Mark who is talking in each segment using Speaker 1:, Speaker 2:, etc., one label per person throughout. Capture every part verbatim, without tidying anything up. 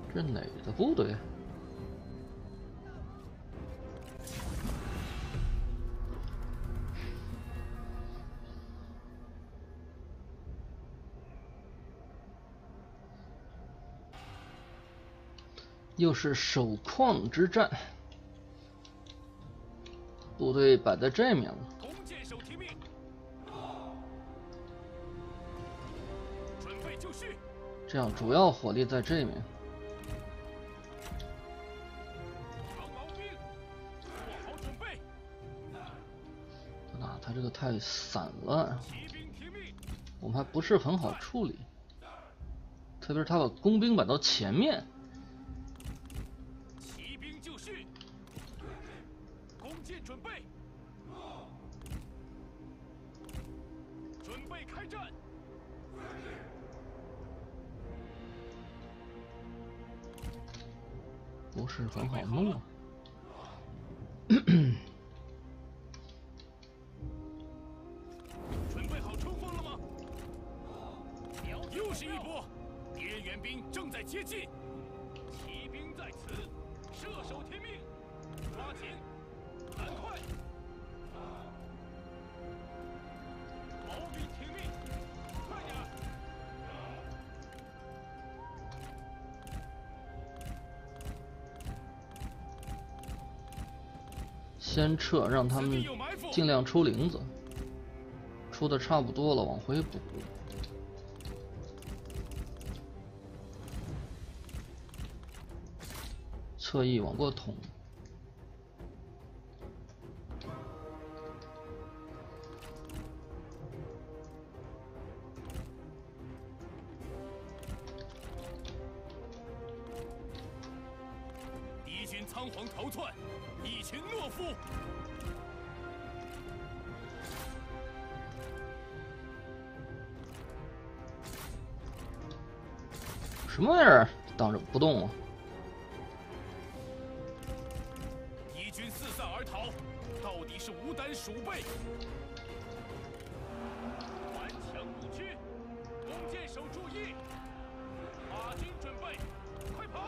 Speaker 1: 这哪个部队？又是守矿之战，部队摆在这面了。
Speaker 2: 弓箭手听命，准备就绪。
Speaker 1: 这样主要火力在这面。
Speaker 2: 长矛兵，做好准备。
Speaker 1: 啊，他这个太散了，
Speaker 2: 骑兵听命，
Speaker 1: 我们还不是很好处理，特别是他把工兵摆到前面。
Speaker 2: 骑兵就绪，弓箭准备，准备开战。
Speaker 1: 不是很好弄啊。
Speaker 2: 准备好冲锋了吗？又是一波，敌人援兵正在接近，骑兵在此，射手听命，抓紧，赶快！毛兵听命，快点！
Speaker 1: 先撤，让他们尽量出林子，出的差不多了，往回补。侧翼往过捅。
Speaker 2: 敌军仓皇逃窜，一群懦夫。
Speaker 1: 什么玩意儿？挡着不动啊！
Speaker 2: 敌军四散而逃，到底是无胆鼠辈。顽强不屈，弓箭手注意，马军准备，快跑！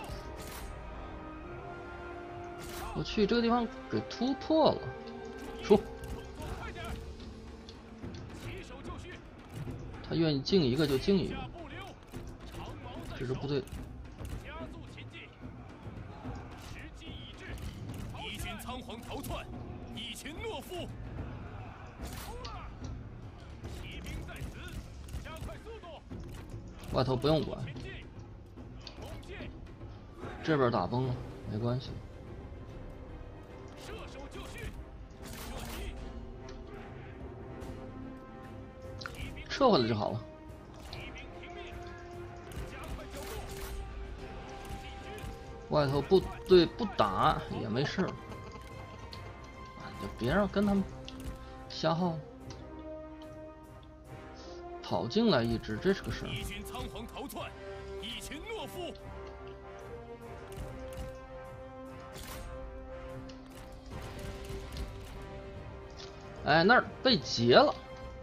Speaker 1: 我去，这个地方给突破了，出！
Speaker 2: 快点！骑手就绪，
Speaker 1: 他愿意进一个就进一个，
Speaker 2: 下不留，长矛在手，
Speaker 1: 这支部队
Speaker 2: 加速前进，时机已至，敌军仓皇逃窜，一群懦夫。骑兵在此，加快速度，
Speaker 1: 外头不用管，
Speaker 2: 前进！弓箭，
Speaker 1: 这边打崩了没关系，
Speaker 2: 射手就绪，射击！骑兵
Speaker 1: 撤回来就好了。
Speaker 2: 骑兵听命，加快脚步！进军！
Speaker 1: 外头部队不打也没事，啊，就别让跟他们瞎耗。跑进来一只，这是个事儿。
Speaker 2: 敌军仓皇逃窜，一群懦夫。
Speaker 1: 哎，那儿被劫了。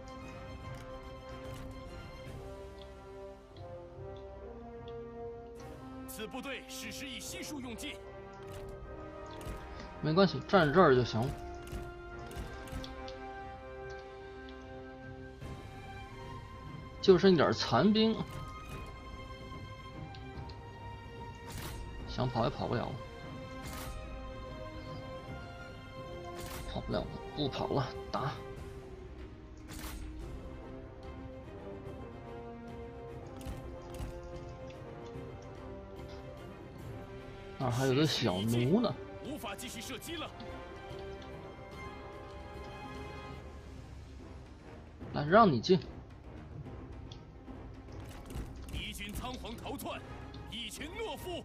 Speaker 2: 此部队矢石已悉数用尽，
Speaker 1: 没关系，站这儿就行了。就剩一点残兵，想跑也跑不了了，跑不了了，不跑了，打！那儿还有个小奴呢，
Speaker 2: 无法继续射击了。
Speaker 1: 来，让你进。
Speaker 2: 敌军仓皇逃窜，一群懦夫。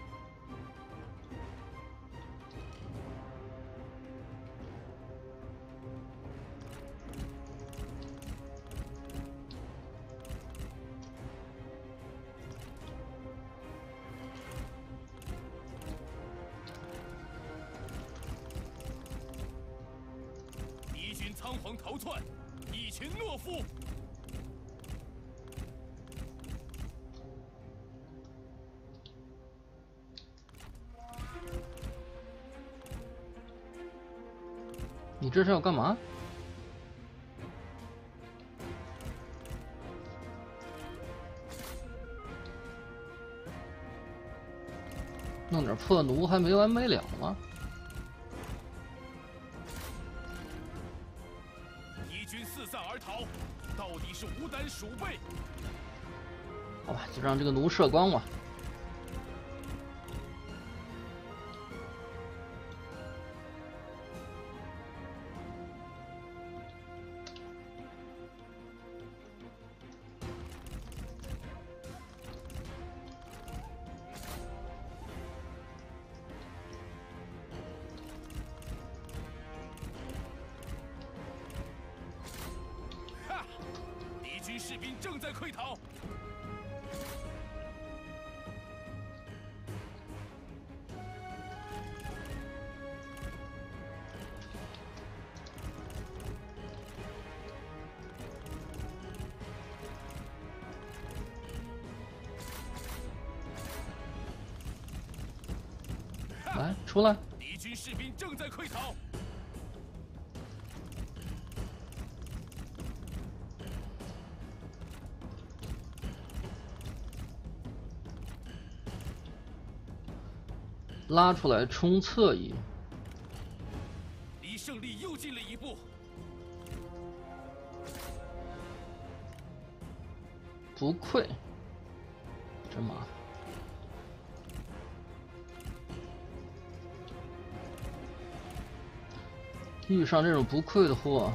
Speaker 2: 敌军仓皇逃窜，一群懦夫。
Speaker 1: 你这是要干嘛？弄点破弩还没完没了吗？
Speaker 2: 敌军四散而逃，到底是无胆鼠辈。
Speaker 1: 好吧，就让这个弩射光吧。
Speaker 2: 敌军士兵正在溃逃。
Speaker 1: 来，出来！
Speaker 2: 敌军士兵正在溃逃。
Speaker 1: 拉出来冲侧翼，
Speaker 2: 离胜利又近了一步。
Speaker 1: 不愧，真麻烦。遇上这种不愧的货，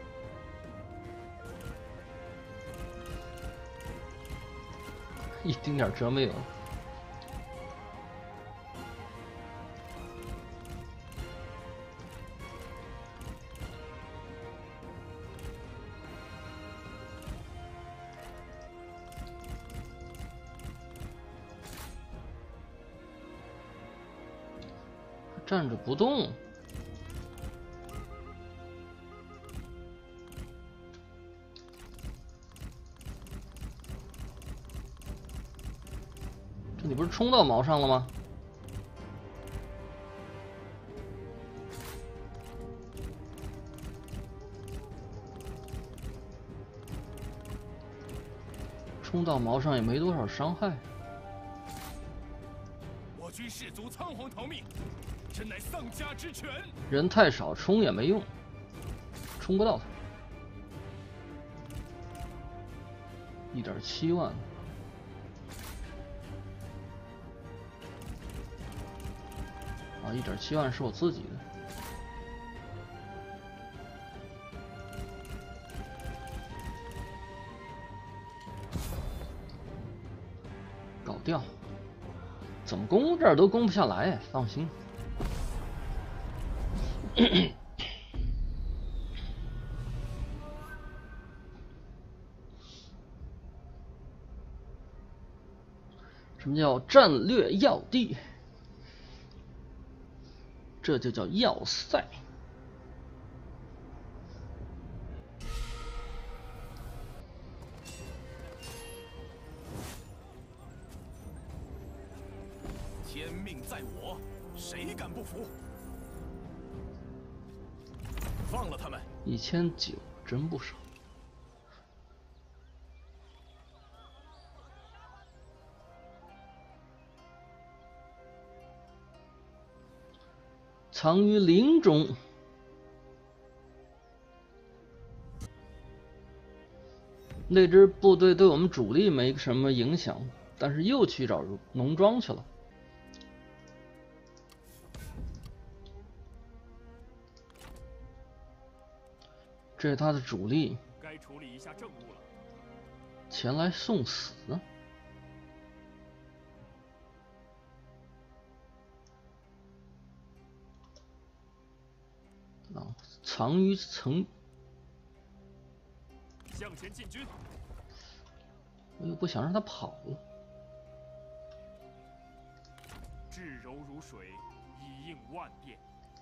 Speaker 1: 一丁点辙没有。站着不动，这你不是冲到毛上了吗？冲到毛上也没多少伤害。
Speaker 2: 我军士卒仓皇逃命，真乃丧家之犬。
Speaker 1: 人太少，冲也没用，冲不到他。一点七万。啊，一点七万是我自己的。搞掉。怎么攻这儿都攻不下来，放心。什么叫战略要地？这就叫要塞。
Speaker 2: 天命在我，谁敢不服？放了他们！
Speaker 1: 一千九，真不少。藏于林中。那支部队对我们主力没什么影响，但是又去找农庄去了。这是他的主力，
Speaker 2: 该处理一下政务了。
Speaker 1: 前来送死。啊，藏于城。
Speaker 2: 向前进军。
Speaker 1: 我又不想让他跑了。
Speaker 2: 至柔如水，以应万变。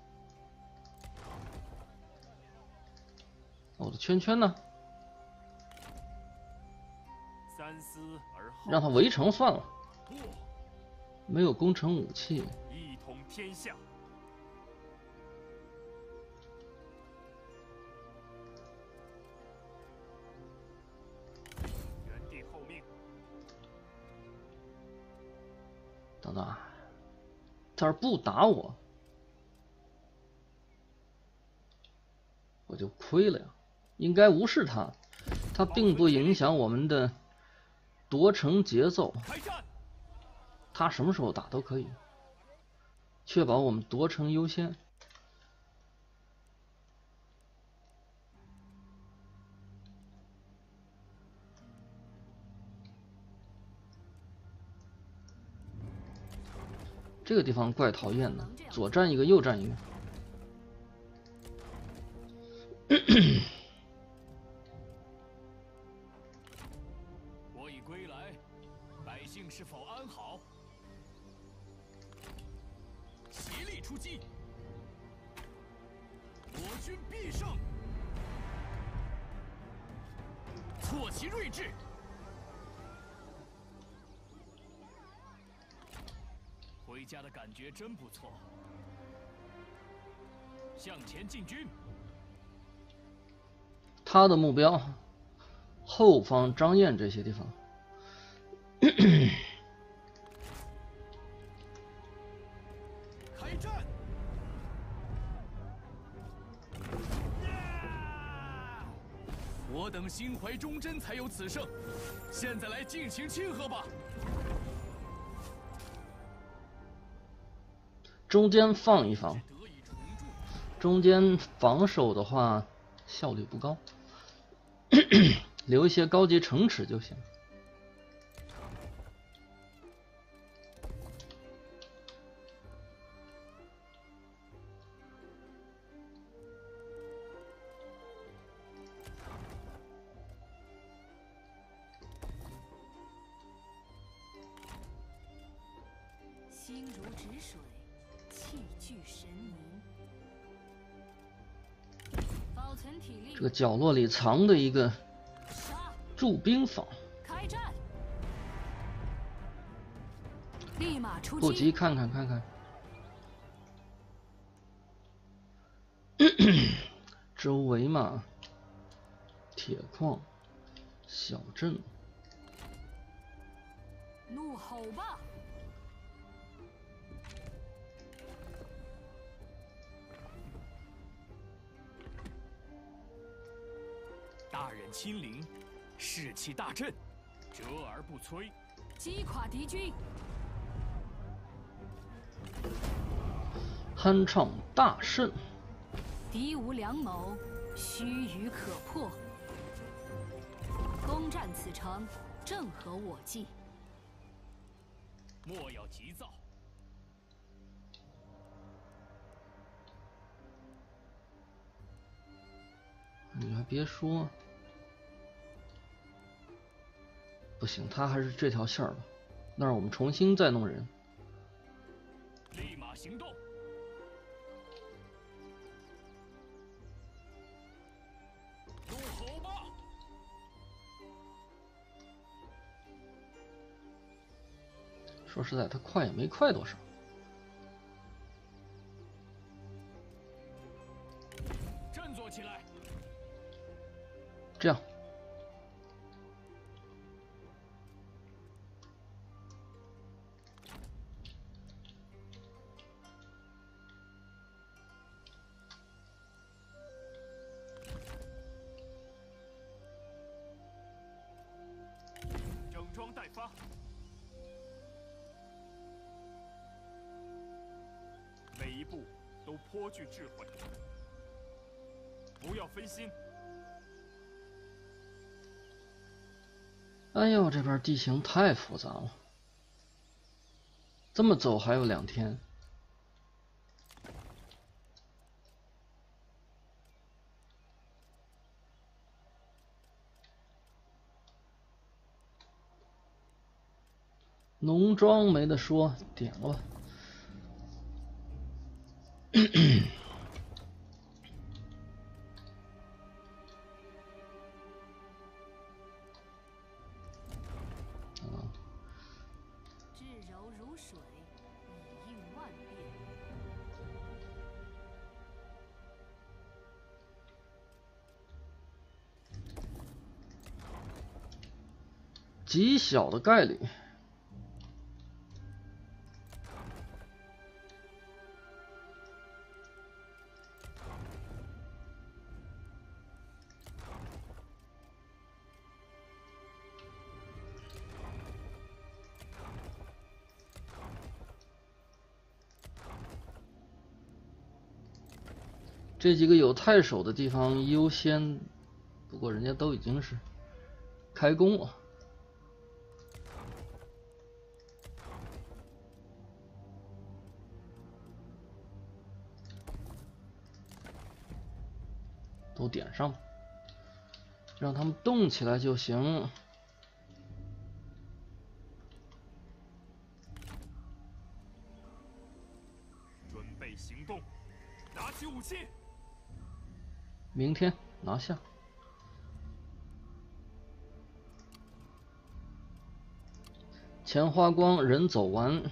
Speaker 1: 我的圈圈呢？
Speaker 2: 三思而后。
Speaker 1: 让他围城算了。没有攻城武器。
Speaker 2: 一统天下。
Speaker 1: 想的，他要是不打我，我就亏了呀。应该无视他，他并不影响我们的夺城节奏。他什么时候打都可以，确保我们夺城优先。这个地方怪讨厌的，左站一个，右站一个。
Speaker 2: 我已归来，百姓是否安好？协力出击，我军必胜！挫其锐志。回家的感觉真不错。向前进军。
Speaker 1: 他的目标，后方张燕这些地方。
Speaker 2: 开战！我等心怀忠贞，才有此胜。现在来尽情庆贺吧！
Speaker 1: 中间放一放，中间防守的话效率不高，留一些高级城池就行。
Speaker 3: 心如止水，气聚神凝。保存体力。
Speaker 1: 这个角落里藏的一个驻兵坊。
Speaker 3: 开战！立马出击。
Speaker 1: 不急，看看看看。周围嘛，铁矿、小镇。
Speaker 3: 怒吼吧！
Speaker 2: 大人亲临，士气大振，折而不摧，
Speaker 3: 击垮敌军。
Speaker 1: 酣畅大胜。
Speaker 3: 敌无良谋，须臾可破。攻占此城，正合我计。
Speaker 2: 莫要急躁。
Speaker 1: 你还别说，不行，他还是这条线儿吧。那儿我们重新再弄人。
Speaker 2: 立马行动！怒吼吧！
Speaker 1: 说实在，他快也没快多少。
Speaker 2: 振作起来！
Speaker 1: 这样。
Speaker 2: 整装待发。每一步都颇具智慧，不要分心。
Speaker 1: 哎呦，这边地形太复杂了，这么走还有两天。农庄没得说，点了吧。
Speaker 3: 至柔如水，以应万变。
Speaker 1: 极小的概率。 这几个有太守的地方优先，不过人家都已经是开工了。都点上，让他们动起来就行。
Speaker 2: 准备行动，拿起武器。
Speaker 1: 明天拿下。钱花光，人走完。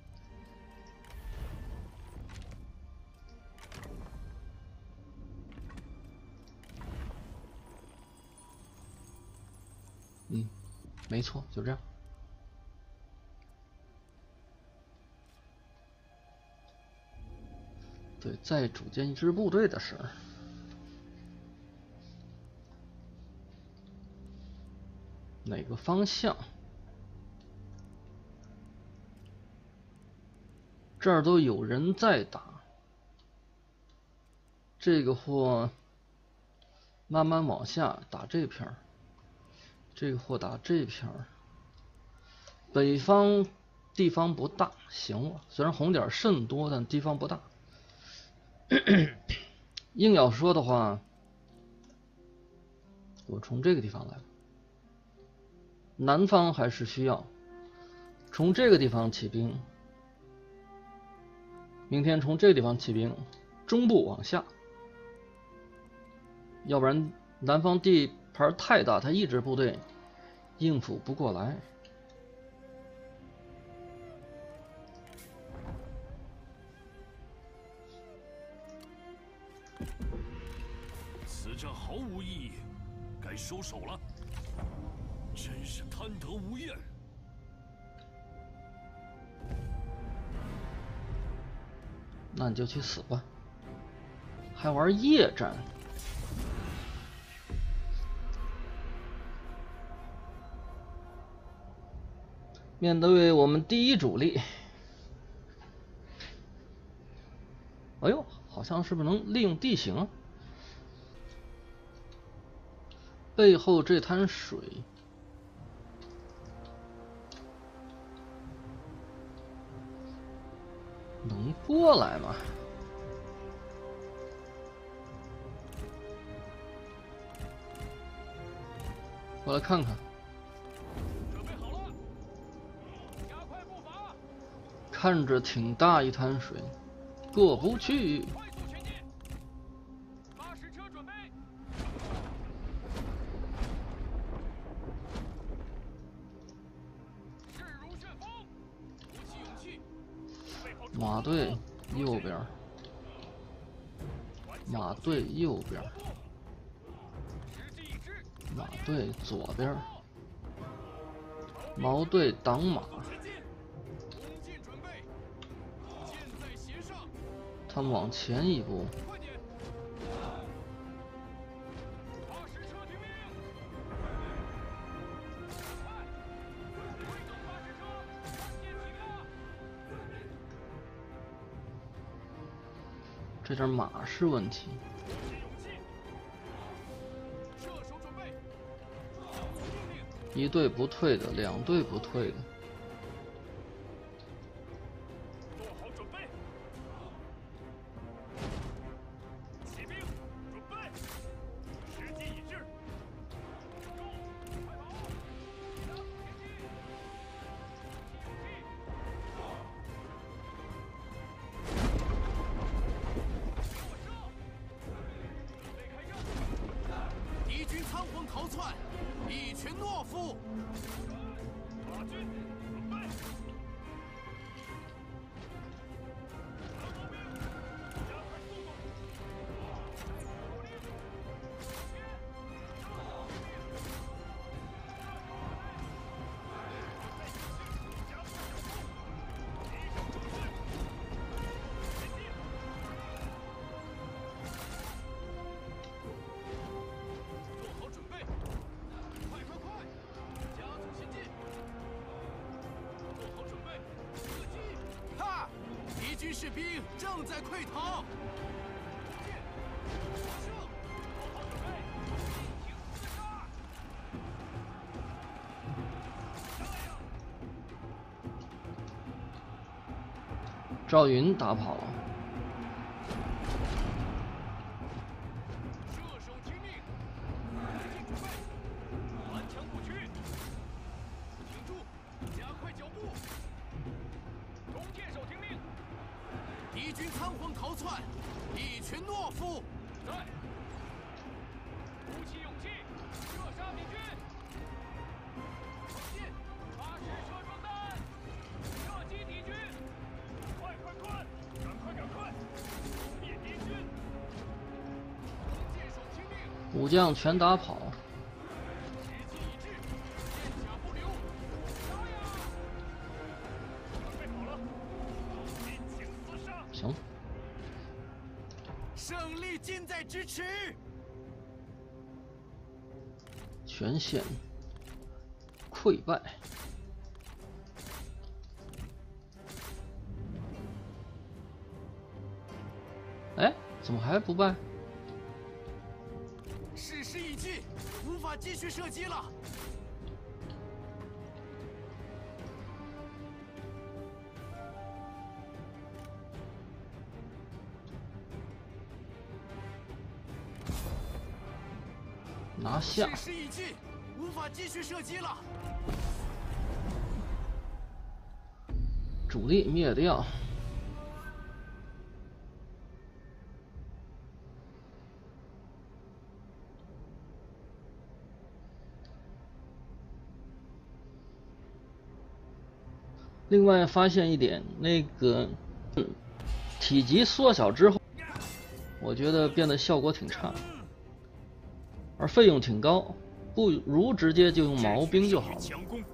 Speaker 1: 嗯，没错，就这样。对，再组建一支部队的事儿。哪个方向？这儿都有人在打，这个货慢慢往下打这片儿。这个货打这片儿，北方地方不大，行了。虽然红点甚多，但地方不大。硬要说的话，我从这个地方来，南方还是需要从这个地方起兵。明天从这个地方起兵，中部往下，要不然南方地盘太大，他一支部队应付不过来。
Speaker 2: 此战毫无意义，该收手了。真是贪得无厌。
Speaker 1: 那你就去死吧，还玩夜战。面对我们第一主力，哎呦，好像是不是能利用地形啊？背后这滩水，能过来吗？过来看看。看着挺大一滩水，过不去。
Speaker 2: 快速前进，八十车准备。势如旋风，鼓起勇气。
Speaker 1: 马队右边，马队右边，马队左边，毛队挡马。他们往前一步，这点马是问题。一队不退的，两队不退的。
Speaker 2: 逃窜，一群懦夫！马军准备。敌军士兵正在溃逃。
Speaker 1: 赵云打跑了。
Speaker 2: 射手听命，前进准备，顽强不屈。停住，加快脚步。弓箭手听命。敌军仓皇逃窜，一群懦夫。在。鼓起勇气，射杀敌军。前进，发射射中弹，射击敌军。快快快，赶快赶快，灭敌军。弓箭手听命。
Speaker 1: 武将全打跑。
Speaker 2: 节气已至，剑甲不留。杀呀！准备好了，尽情厮杀。
Speaker 1: 行。
Speaker 2: 胜利近在咫尺。
Speaker 1: 全线溃败。哎，怎么还不败？
Speaker 2: 事失已尽，无法继续射击了。
Speaker 1: 拿下。
Speaker 2: 事失已尽，无法继续射击了。
Speaker 1: 主力灭掉。另外发现一点，那个、嗯、体积缩小之后，我觉得变得效果挺差，而费用挺高，不如直接就用毛兵就好了。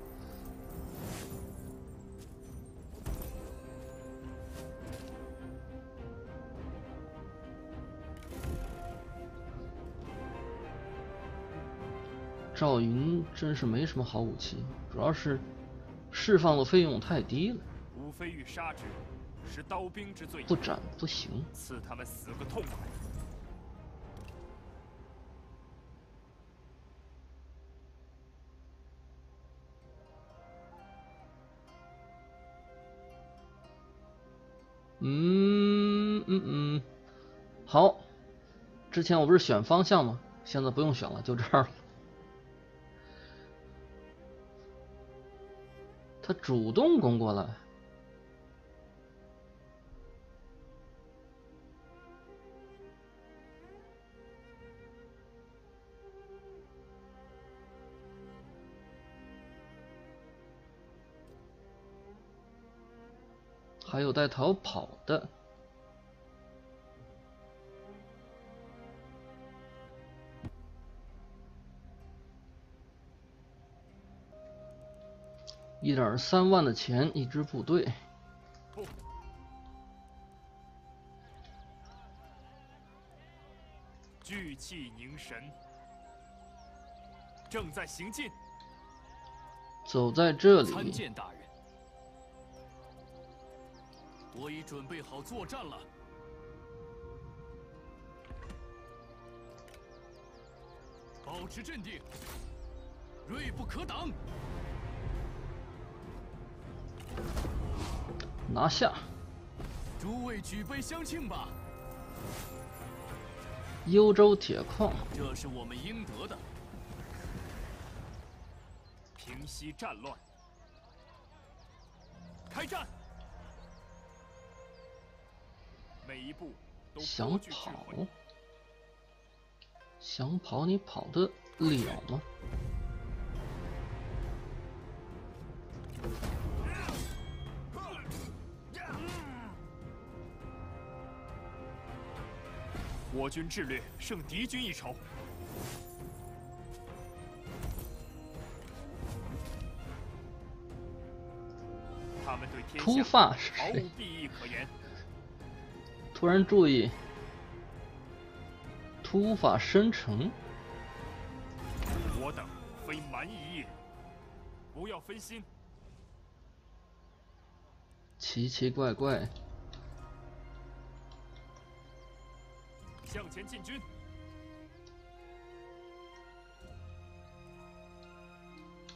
Speaker 1: 赵云真是没什么好武器，主要是释放的费用太低了。
Speaker 2: 无非欲杀之，是刀兵之罪。
Speaker 1: 不斩不行，
Speaker 2: 赐他们死个痛快。
Speaker 1: 嗯嗯嗯，好。之前我不是选方向吗？现在不用选了，就这儿了。他主动攻过来，还有带逃跑的。一点三万的钱，一支部队。
Speaker 2: 不，聚气凝神，正在行进。
Speaker 1: 走在这里。
Speaker 2: 参见大人，我已准备好作战了。保持镇定，锐不可挡。
Speaker 1: 拿下！
Speaker 2: 诸位举杯相庆吧！
Speaker 1: 幽州铁矿，
Speaker 2: 这是我们应得的。平息战乱，开战！每一步都
Speaker 1: 想跑，想跑，你跑得了吗？
Speaker 2: 我军智略胜敌军一筹。他们对天下
Speaker 1: 秃发是
Speaker 2: 毫无
Speaker 1: 谁？
Speaker 2: 裨益可言。
Speaker 1: 突然注意，秃发深沉。
Speaker 2: 我等非蛮夷也，不要分心。
Speaker 1: 奇奇怪怪。
Speaker 2: 向前进军！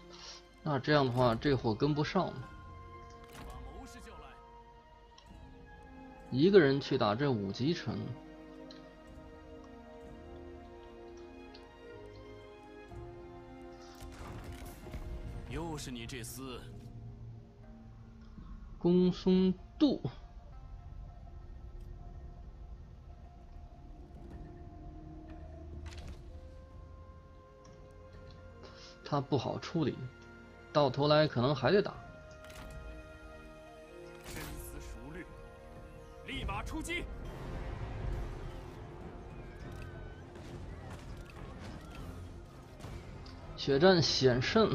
Speaker 1: 那这样的话，这伙跟不上。
Speaker 2: 把谋士叫来。
Speaker 1: 一个人去打这五级城，
Speaker 2: 又是你这厮，
Speaker 1: 公孙度。他不好处理，到头来可能还得打。
Speaker 2: 深思熟虑，立马出击！
Speaker 1: 血战险胜，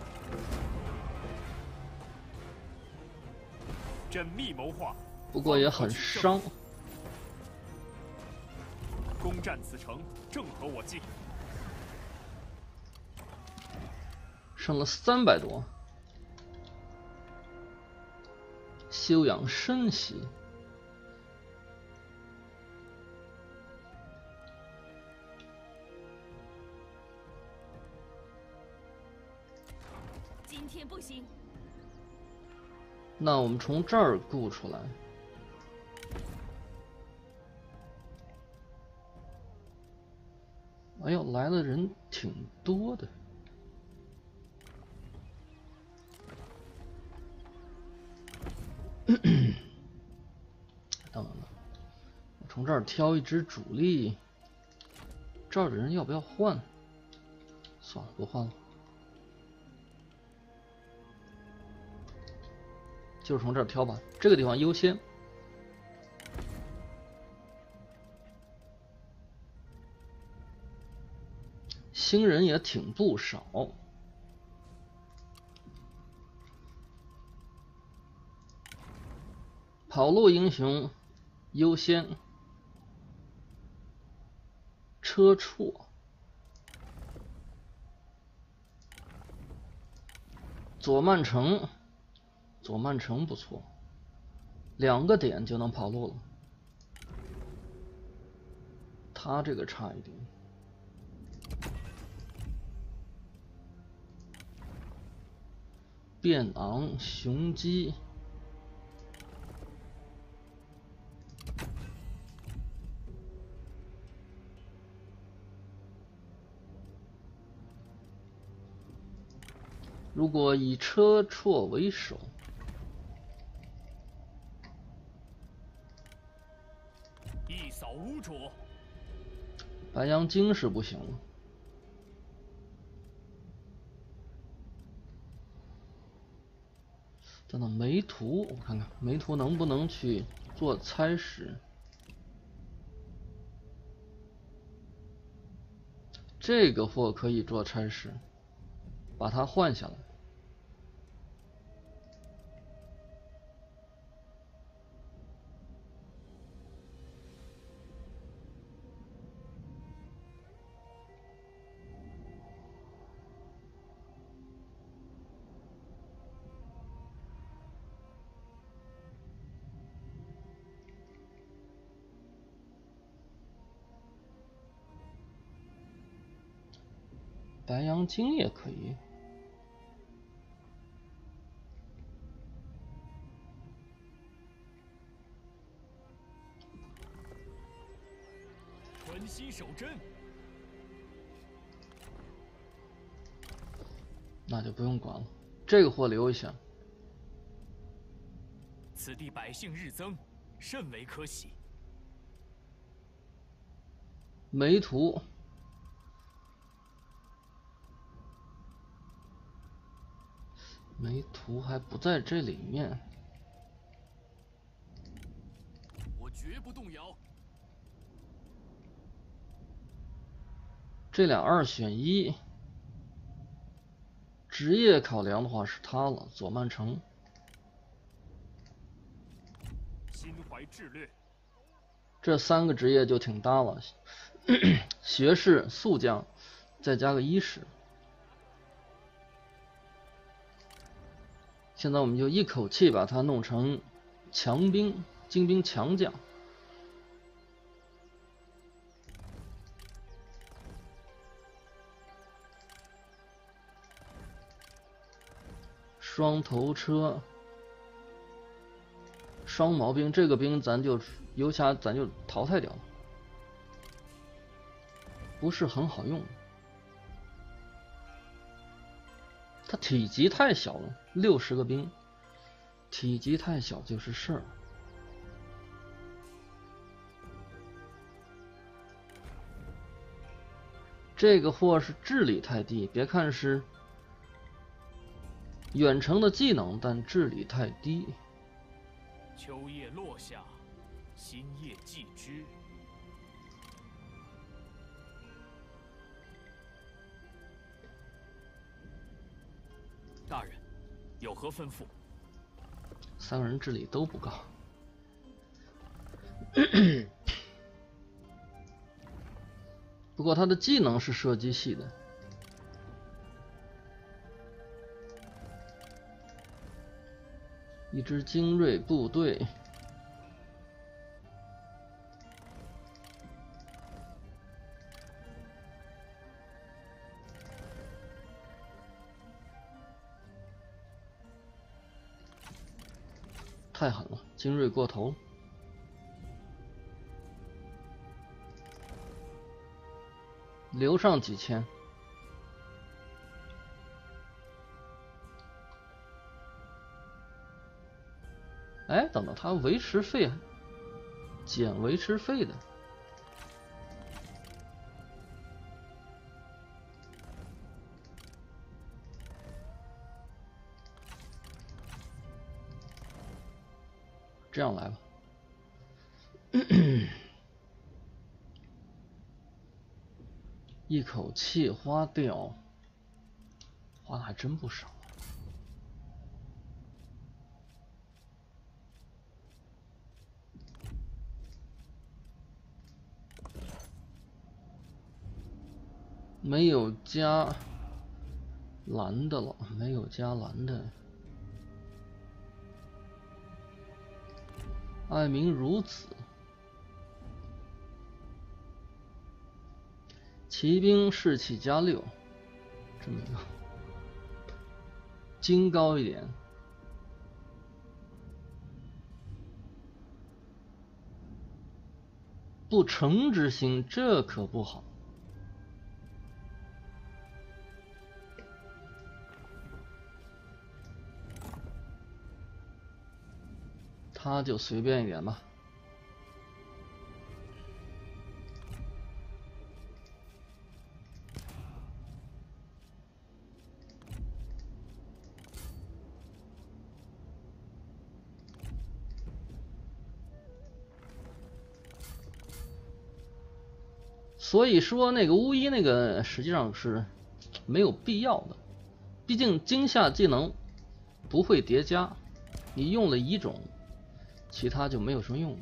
Speaker 2: 缜密谋划，
Speaker 1: 不过也很伤。
Speaker 2: 攻占此城，正合我计。
Speaker 1: 剩了三百多，休养生息。
Speaker 3: 今天不行。
Speaker 1: 那我们从这儿雇出来。哎呦，来的人挺多的。等等等，我从这儿挑一支主力。这儿的人要不要换？算了，不换了。就是从这儿挑吧，这个地方优先。新人也挺不少。跑路英雄优先，车绰，左曼城，左曼城不错，两个点就能跑路了。他这个差一点。变昂、雄鸡。如果以车绰为首，
Speaker 2: 一扫无主。
Speaker 1: 白羊精是不行了。等等，梅图，我看看梅图能不能去做差使。这个货可以做差使，把它换下来。白羊精也可以。
Speaker 2: 传心守贞，
Speaker 1: 那就不用管了，这个货留一下。
Speaker 2: 此地百姓日增，甚为可喜。
Speaker 1: 梅图。梅图还不在这里面，
Speaker 2: 我绝不动摇。
Speaker 1: 这俩二选一，职业考量的话是他了，左曼城。
Speaker 2: 心怀智略，
Speaker 1: 这三个职业就挺搭了，学士、速将，再加个医师。现在我们就一口气把它弄成强兵、精兵强将。双头车， 双毛兵，这个兵咱就游侠咱就淘汰掉了，不是很好用。他体积太小了，六十个兵，体积太小就是事儿。这个货是智力太低，别看是远程的技能，但智力太低。
Speaker 2: 秋叶落下，新叶继之。大人，有何吩咐？
Speaker 1: 三个人智力都不高。不过他的技能是射击系的。一支精锐部队，太狠了，精锐过头。留上几千。哎，等等，他维持费减维持费的，这样来吧。一口气花掉，花的还真不少。没有加蓝的了，没有加蓝的。爱民如子，骑兵士气加六，这么一个，精高一点。不成之心，这可不好。他就随便一点吧。所以说那个巫医那个实际上是没有必要的，毕竟惊吓技能不会叠加，你用了一种。其他就没有什么用。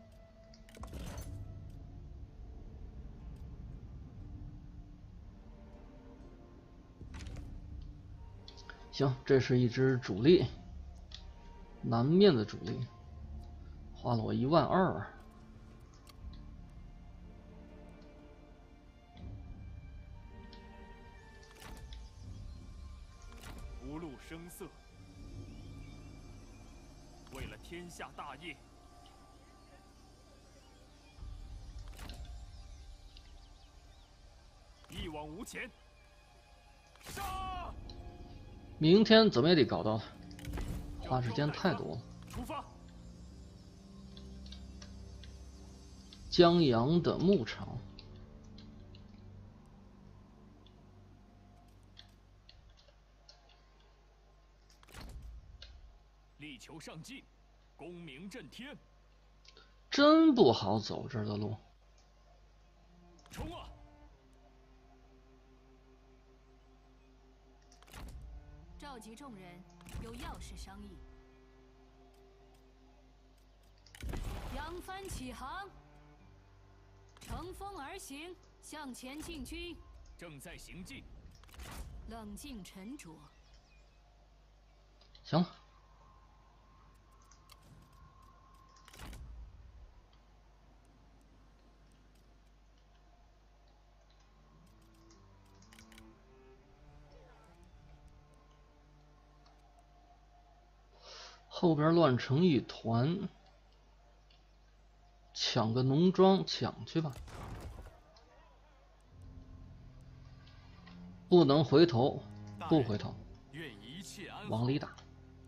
Speaker 1: 行，这是一支主力，南面的主力，花了我一万二。
Speaker 2: 不露声色。为了天下大业，一往无前。杀！
Speaker 1: 明天怎么也得搞到，花时间太多了。
Speaker 2: 出发。
Speaker 1: 江阳的牧场。
Speaker 2: 力求上进，功名震天。
Speaker 1: 真不好走这儿的路。
Speaker 2: 冲啊！
Speaker 3: 召集众人，有要事商议。扬帆起航，乘风而行，向前进军。
Speaker 2: 正在行进。
Speaker 3: 冷静沉着。
Speaker 1: 行了。后边乱成一团。 抢个农庄，抢去吧，不能回头，不回头，
Speaker 2: 愿一切安好。
Speaker 1: 往里打。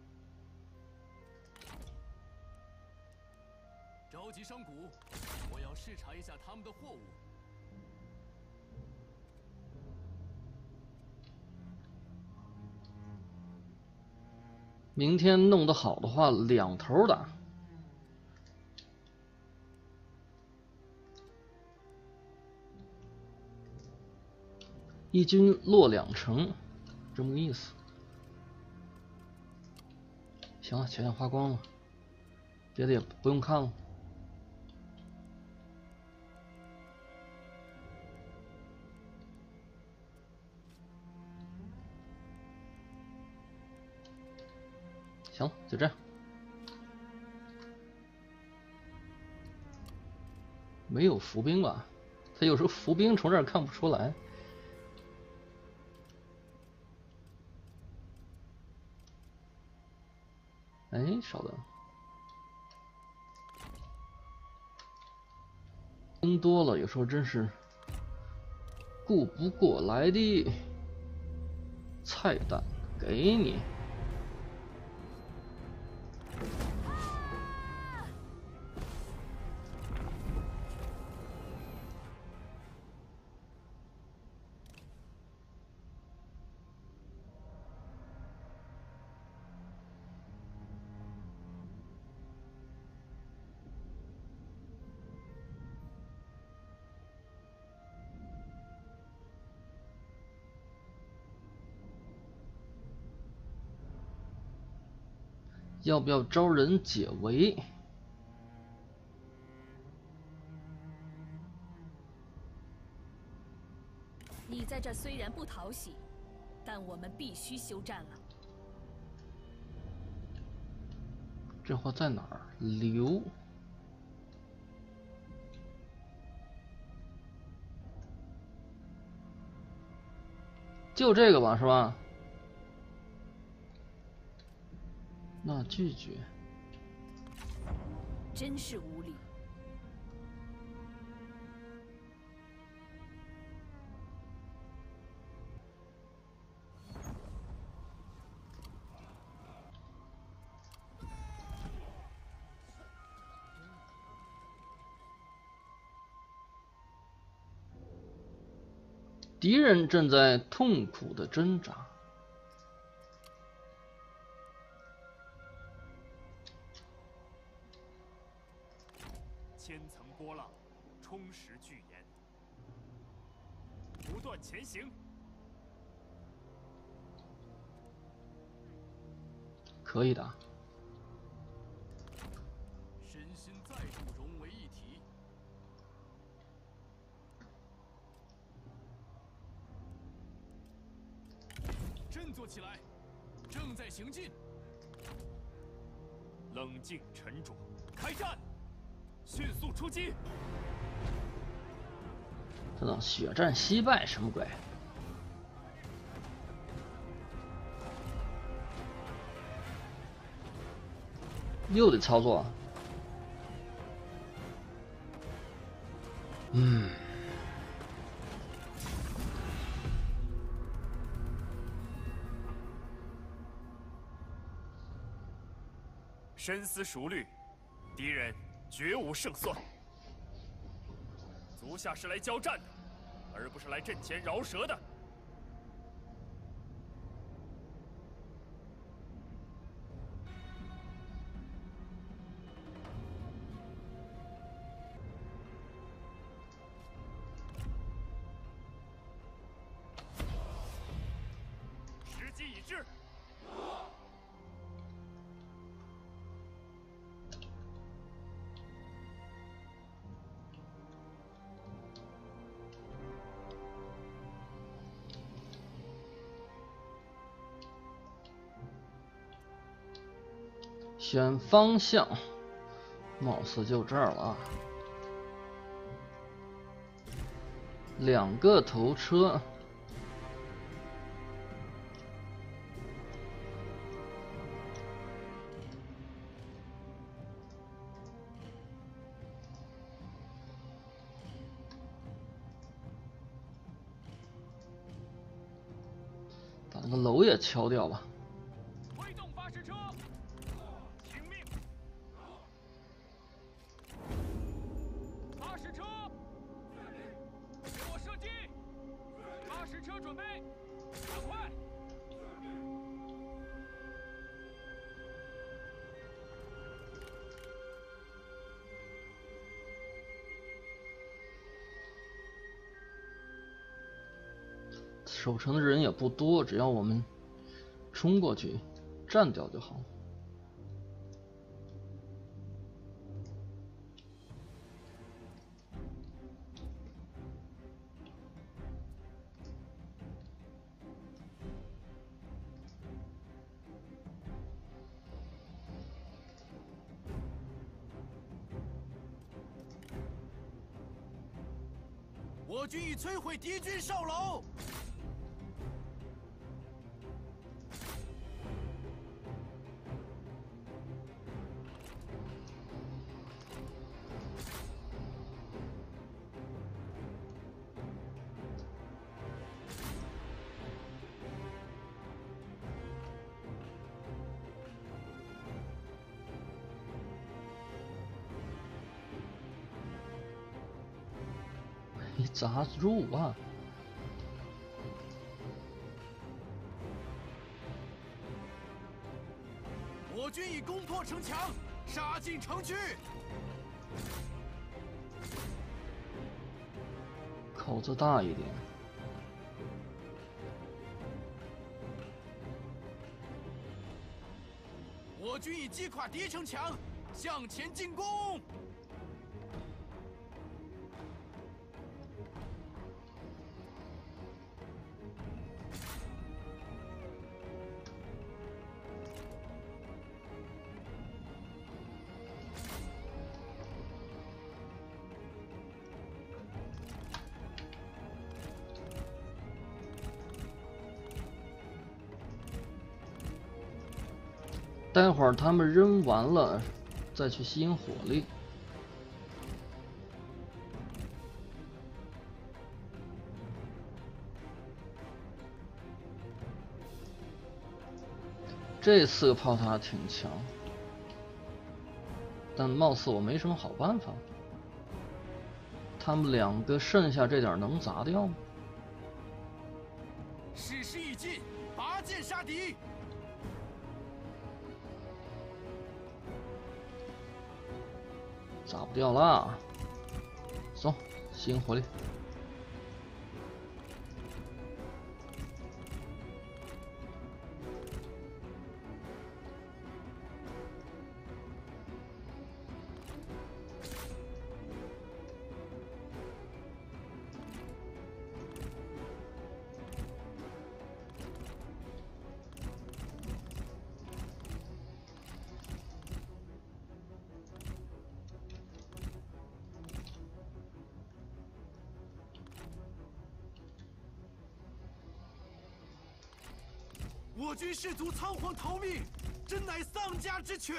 Speaker 2: 召集商贾，我要视察一下他们的货物。
Speaker 1: 明天弄得好的话，两头打。一军落两城，这么个意思。行了，钱也花光了，别的也不用看了。行了，就这样。没有伏兵吧？他有时候伏兵从这儿看不出来。哎，稍等，兵多了，有时候真是顾不过来的。菜单给你。要不要招人解围？
Speaker 4: 你在这虽然不讨喜，但我们必须休战了。
Speaker 1: 这话在哪儿？留。就这个吧，是吧？那拒绝。
Speaker 4: 真是无理。
Speaker 1: 敌人正在痛苦的挣扎。
Speaker 2: 千层波浪，充实巨岩，不断前行。
Speaker 1: 可以的。
Speaker 2: 身心再度融为一体。振作起来，正在行进。冷静沉着，开战！迅速出击！
Speaker 1: 等等，血战惜败什么鬼？又得操作。嗯。
Speaker 2: 深思熟虑，敌人绝无胜算。足下是来交战的，而不是来阵前饶舌的。时机已至。
Speaker 1: 选方向，貌似就这儿了啊。两个头车。 把个楼也敲掉吧。
Speaker 2: 挥动巴士车，听命！巴士车，给我射击！巴士车准备，赶快！
Speaker 1: 守城的人也不多，只要我们冲过去占掉就好。
Speaker 2: 我军已摧毁敌军哨楼。
Speaker 1: 没砸入啊！
Speaker 2: 我军已攻破城墙，杀进城区。
Speaker 1: 口子大一点。
Speaker 2: 我军已击垮敌城墙，向前进攻。
Speaker 1: 待会儿他们扔完了，再去吸引火力。这四个炮塔挺强，但貌似我没什么好办法。他们两个剩下这点能砸掉吗？
Speaker 2: 矢石已尽，拔剑杀敌。
Speaker 1: 砸不掉啦！走，吸引火力。
Speaker 2: 我军士卒仓皇逃命，真乃丧家之犬。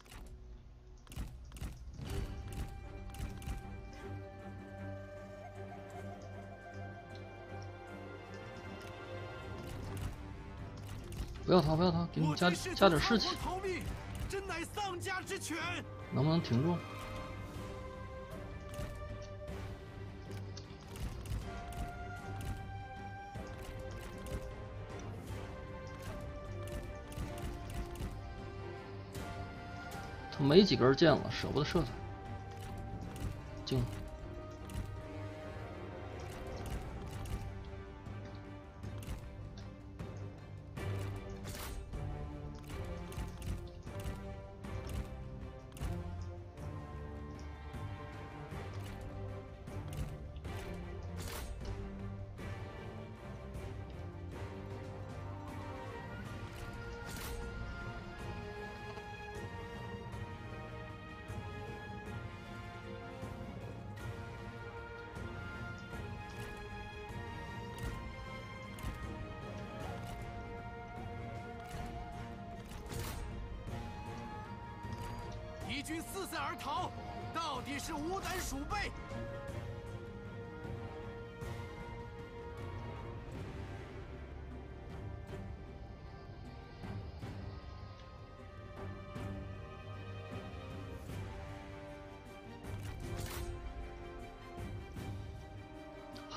Speaker 1: 不要逃，不要逃，给你们加加点士气。
Speaker 2: 逃命，真乃丧家之犬。
Speaker 1: 能不能挺住？他没几根箭了，舍不得射他。进。
Speaker 2: 敌军四散而逃，到底是无胆鼠辈。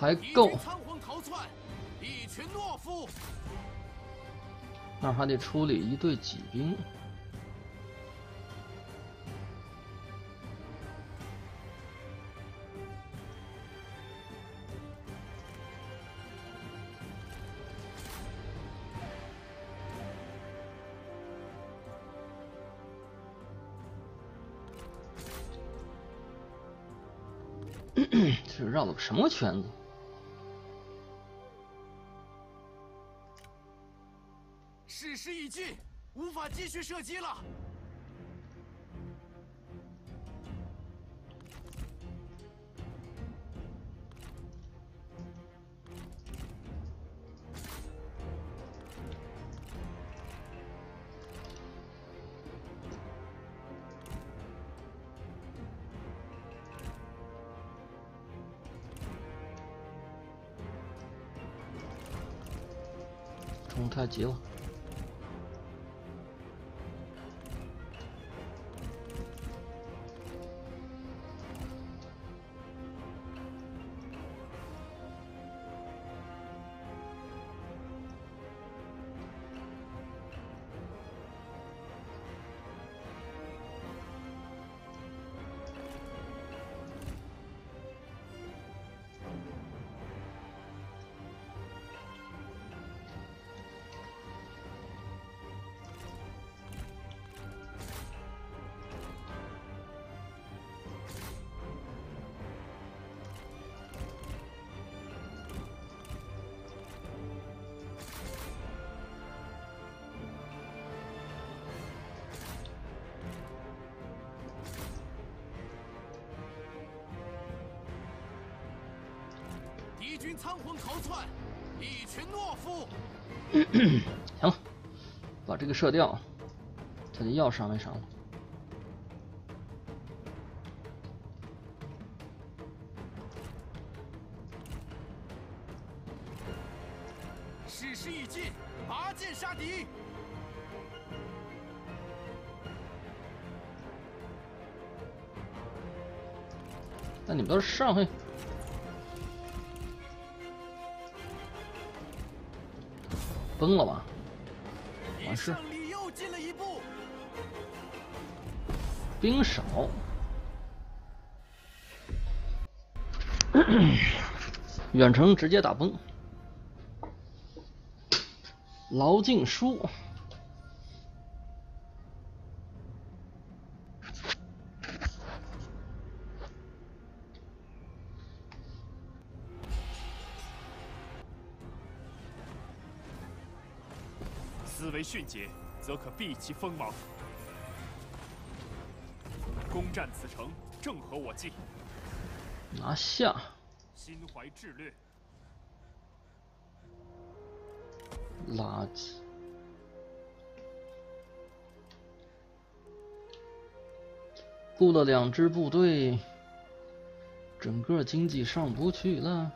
Speaker 1: 还够。
Speaker 2: 仓皇逃窜，一群懦夫。
Speaker 1: 那还得处理一队骑兵。这绕了个什么圈子？
Speaker 2: 矢石已尽，无法继续射击了。
Speaker 1: 冲太急了。
Speaker 2: 敌军仓皇逃窜，一群懦夫。
Speaker 1: 行了，把这个射掉，他就要上没上了。
Speaker 2: 矢石已尽，拔剑杀敌。
Speaker 1: 那你们都上去。崩了吧？完事。
Speaker 2: 胜利又进了一步。
Speaker 1: 兵少，远程直接打崩。劳静书。
Speaker 2: 思维迅捷，则可避其锋芒。攻占此城，正合我计。
Speaker 1: 拿下。
Speaker 2: 心怀智略。
Speaker 1: 垃圾。雇了两支部队，整个经济上不去了。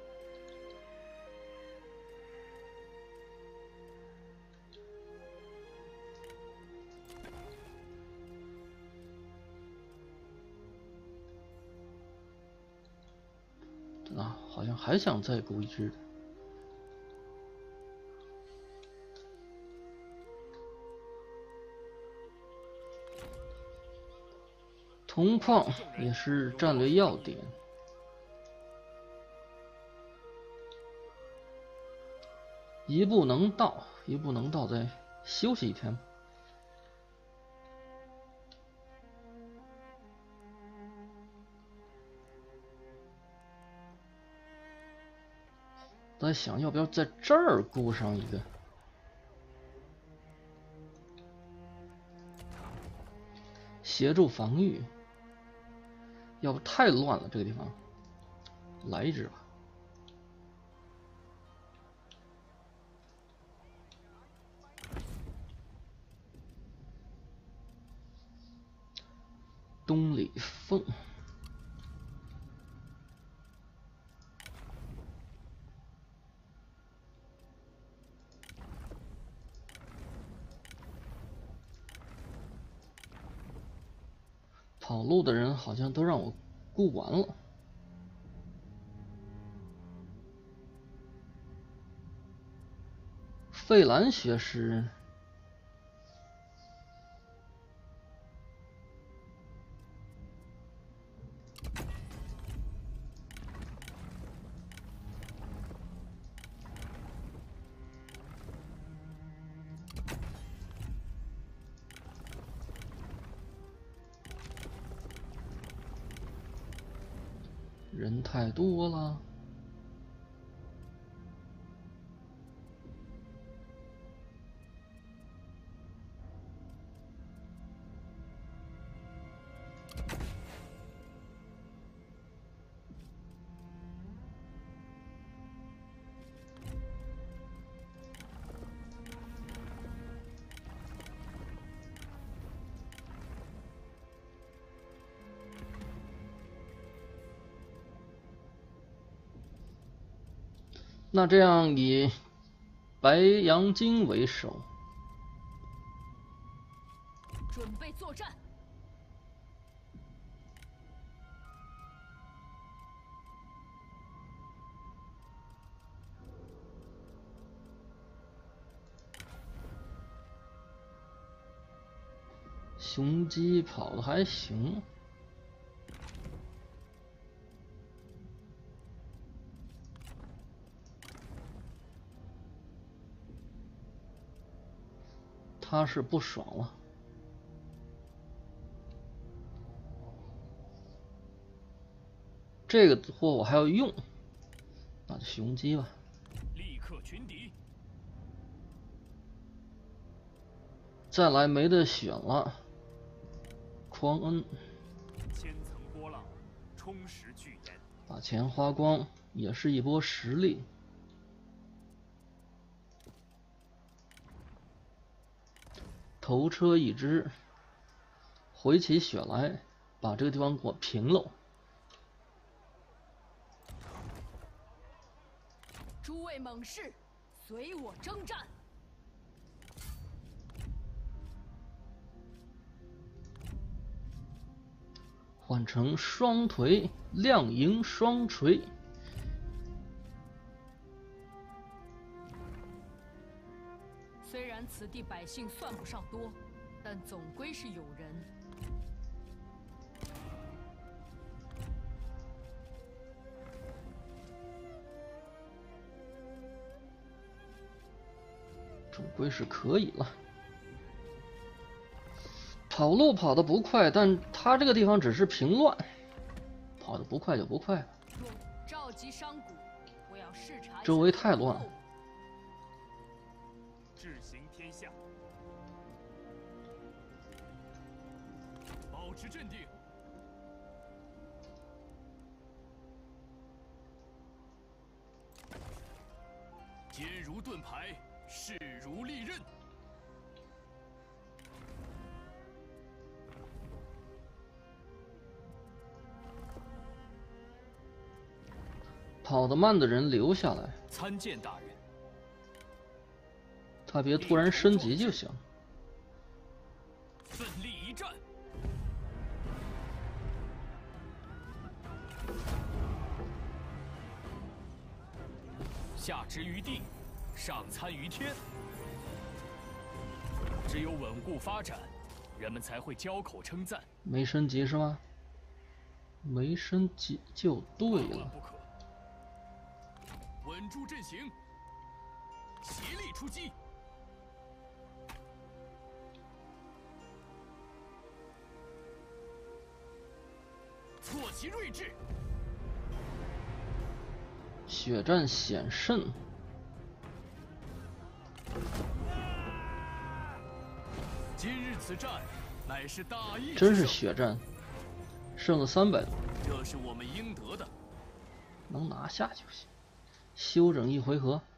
Speaker 1: 啊，好像还想再雇一支的。铜矿也是战略要点。一步能到，一步能到，再休息一天。在想要不要在这儿雇上一个，协助防御，要不太乱了这个地方，来一支吧。东里凤。跑路的人好像都让我雇完了。 费兰学士。人太多了。那这样以白羊精为首，
Speaker 4: 准备作战。
Speaker 1: 雄鸡跑得还行。他是不爽了，这个货我还要用，那就雄鸡吧。
Speaker 2: 立刻群敌。
Speaker 1: 再来没得选了，匡恩。
Speaker 2: 千层波浪，充实巨岩。
Speaker 1: 把钱花光也是一波实力。头车一只，回起血来，把这个地方给我平喽。
Speaker 4: 诸位猛士，随我征战。
Speaker 1: 换成双腿亮银双锤。
Speaker 4: 虽然此地百姓算不上多，但总归是有人。
Speaker 1: 总归是可以了。跑路跑得不快，但他这个地方只是平乱，跑得不快就不快了。
Speaker 4: 召集商贾，我要视察。
Speaker 1: 周围太乱了。
Speaker 2: 志行天下，保持镇定。坚如盾牌，势如利刃。
Speaker 1: 跑得慢的人留下来。
Speaker 2: 参见大人。
Speaker 1: 他别突然升级就行。
Speaker 2: 奋力一战。下之于地，上参于天。只有稳固发展，人们才会交口称赞。
Speaker 1: 没升级是吧？没升级就对了。
Speaker 2: 稳住阵型，协力出击。挫其锐志。
Speaker 1: 血战险胜。
Speaker 2: 今日此战，乃是大义之胜。
Speaker 1: 真是血战，剩了三百多。
Speaker 2: 这是我们应得的。
Speaker 1: 能拿下就行。休整一回合，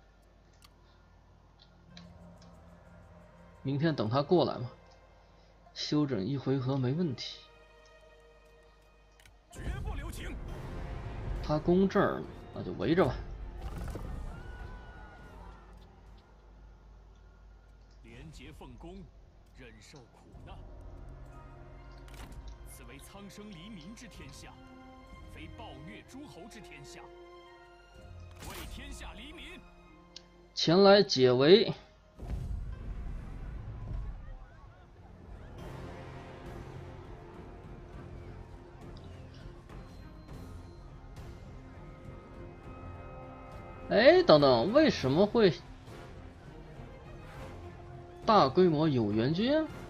Speaker 1: 明天等他过来嘛，休整一回合没问题。
Speaker 2: 绝不留情。
Speaker 1: 他攻这儿，那就围着吧。
Speaker 2: 廉洁奉公，忍受苦难，此为苍生黎民之天下，非暴虐诸侯之天下。为天下黎民，
Speaker 1: 前来解围。 哎，等等，为什么会大规模有援军啊？